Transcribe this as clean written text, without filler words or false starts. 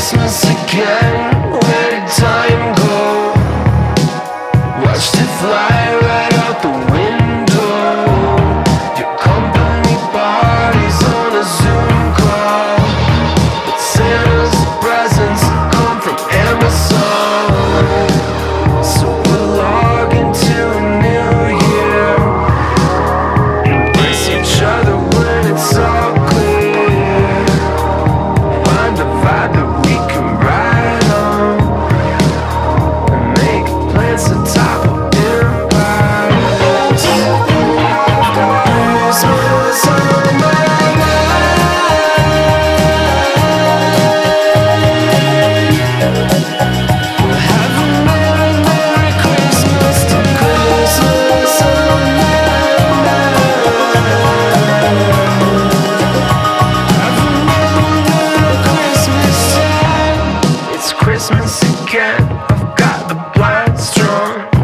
Christmas again. Where did time go? Watched it fly right out the window. Your company party's on a Zoom call, but Santa's presents come from Amazon. So we'll log into a new year, embrace each other when it's all clear, find a vibe that we can ride on, and make plans to topple empires. Christmas on my Christmas again, I've got the blind strong.